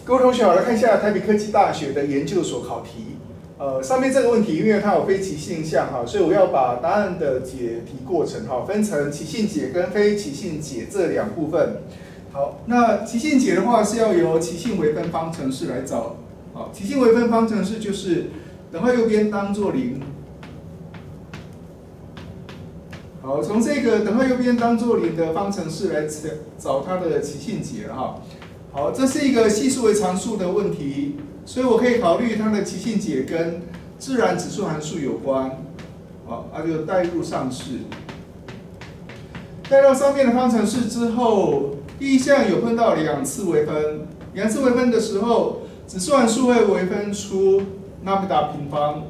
各位同学好，来看一下台北科技大学的研究所考题。上面这个问题，因为它有非奇性项哈，所以我要把答案的解题过程哈分成奇性解跟非奇性解这两部分。好，那奇性解的话是要由奇性微分方程式来找。好，奇性微分方程式就是等号右边当作0。好，从这个等号右边当作0的方程式来找它的奇性解了哈。好，这是一个系数为常数的问题，所以我可以考虑它的奇性解跟自然指数函数有关。好，那就代入上式。带到上面的方程式之后，第一项有分到2次微分，2次微分的时候，指数函数会微分出拉姆达平方。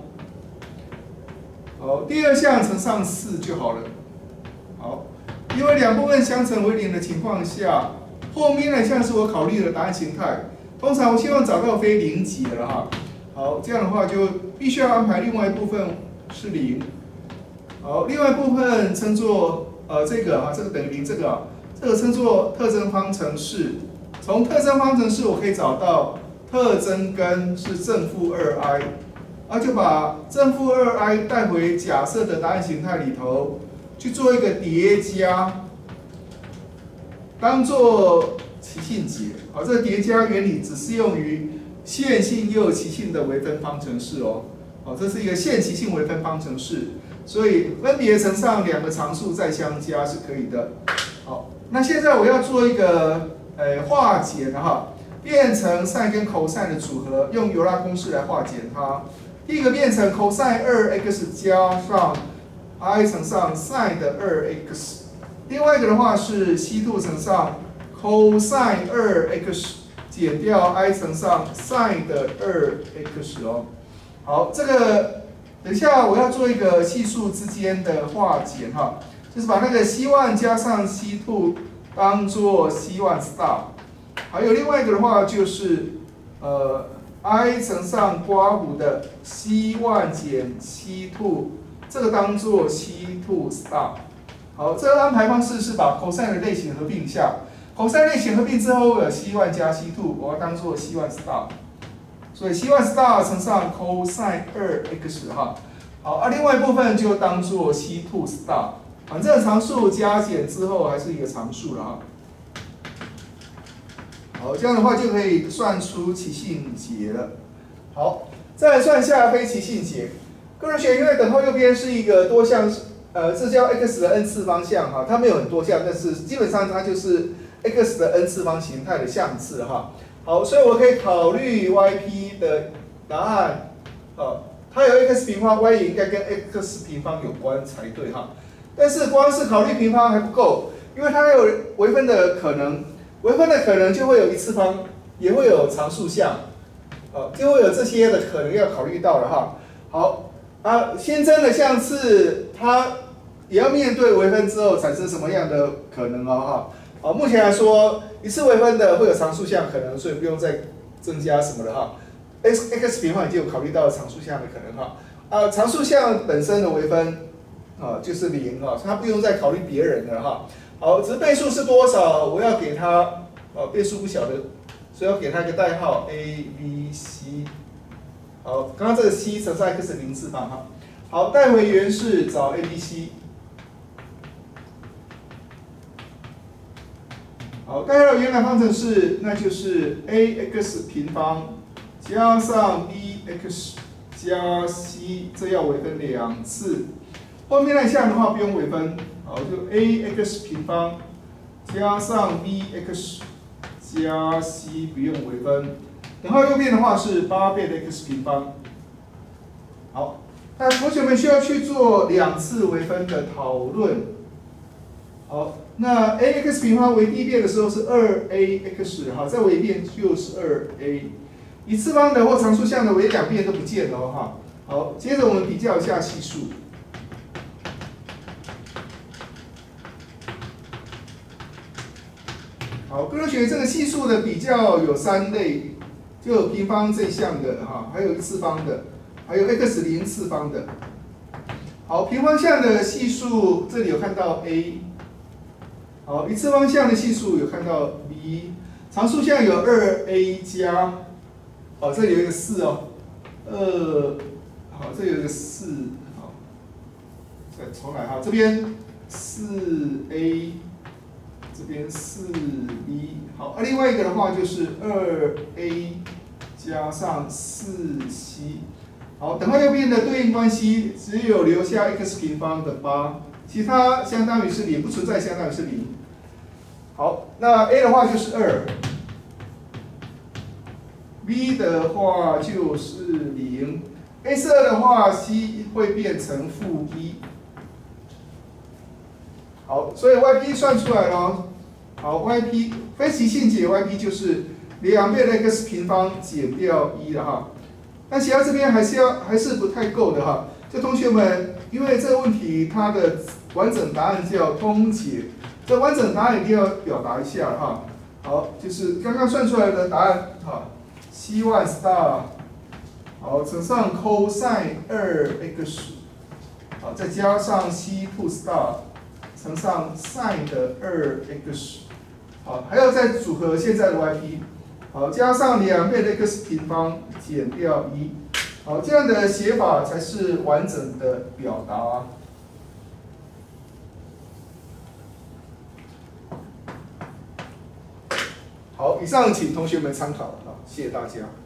好，第二项乘上4就好了。好，因为两部分相乘为0的情况下，后面呢像是我考虑的答案形态。通常我希望找到非0解了哈。好，这样的话就必须要安排另外一部分是0。好，另外一部分称作这个等于0，这个称作特征方程式。从特征方程式我可以找到特征根是正负2i， 就把正负2i 带回假设的答案形态里头去做一个叠加，当做奇性解。好，这个叠加原理只适用于线性又有奇性的微分方程式哦。好，这是一个线奇性微分方程式，所以分别乘上2个常数再相加是可以的。好，那现在我要做一个化简哈，变成 sin 跟 cos 的组合，用尤拉公式来化简它。第一个变成 cos 2x 加上 i 乘上 sin 的 2x， 另外一个的话是 c2 乘上 cos 2x 减掉 i 乘上 sin 的 2x 哦。好，这个等一下我要做一个系数之间的化简哈，就是把那个 c1 加上 c2 当做 c1 star， 还有另外一个的话就是i 乘上刮弧的 c1 减 c2， 这个当做 c2 star。好，这个安排方式是把 cos 的类型合并一下。cos 类型合并之后有 c1 加 c2， 我要当做 c1 star， 所以 c1 star 乘上 cos 2x 哈。好，另外一部分就当做 c2 star， 反正常数加减之后还是一个常数了哈。好，这样的话就可以算出奇性解了。好，再来算一下非奇性解。各位同学，因为等号右边是一个多项，这叫 x 的 n 次方项哈，它没有很多项，但是基本上它就是 x 的 n 次方形态的项次哈。好，所以我可以考虑 yp 的答案，它有 x 平方 ，y 也应该跟 x 平方有关才对哈。但是光是考虑平方还不够，因为它有微分的可能。微分的可能就会有一次方，也会有常数项，就会有这些的可能要考虑到了哈。好新增的项次，它也要面对微分之后产生什么样的可能哦哈。好，目前来说，一次微分的会有常数项可能，所以不用再增加什么了哈。x 平方已经有考虑到常数项的可能哈。常数项本身的微分就是0哈，它不用再考虑别人了哈。好，只是倍数是多少，我要给它倍数不晓得，所以要给它一个代号 a b c。好，刚刚这个 c 乘上 x 0次方哈。好，带回原式找 a b c。好，带到原来方程式，那就是 ax 平方加上 bx 加 c， 这要微分2次。后面那项的话不用微分。好，就 ax 平方加上 bx 加 c 不用微分，等号右边的话是8倍的 x 平方。好，那同学们需要去做2次微分的讨论。好，那 ax 平方为第一遍的时候是2ax， 好，再为一遍就是 2a。一次方的或常数项的为2遍都不见了哈。好，接着我们比较一下系数。好，各位同学，这个系数的比较有3类，就有平方这项的哈，还有一次方的，还有 x 0次方的。好，平方项的系数这里有看到 a， 好，一次方项的系数有看到 b， 常数项有2a 加，哦，这里有一个4哦好，这里有一个4，好，再重来哈，这边4a， 这边4b， 好，另外一个的话就是 2a 加上4c， 好，等号右边的对应关系只有留下 x 平方的8，其他相当于是0，不存在相当于是0。好，那 a 的话就是2，b 的话就是0，a 是2的话 c 会变成-1。好，所以 yp 算出来了。好 ，yp 非奇性解 yp 就是2倍的 x 平方减掉1了哈。那其他这边还是不太够的哈。就同学们，因为这个问题它的完整答案叫通解，这完整答案一定要表达一下哈。好，就是刚刚算出来的答案哈 ，c1 star 好乘上 cosine 2x 好再加上 c2 star 乘上 sin 的2x 好，还要再组合现在的 yp 好加上2倍的 x 平方减掉1。好，这样的写法才是完整的表达。好，以上请同学们参考啊，谢谢大家。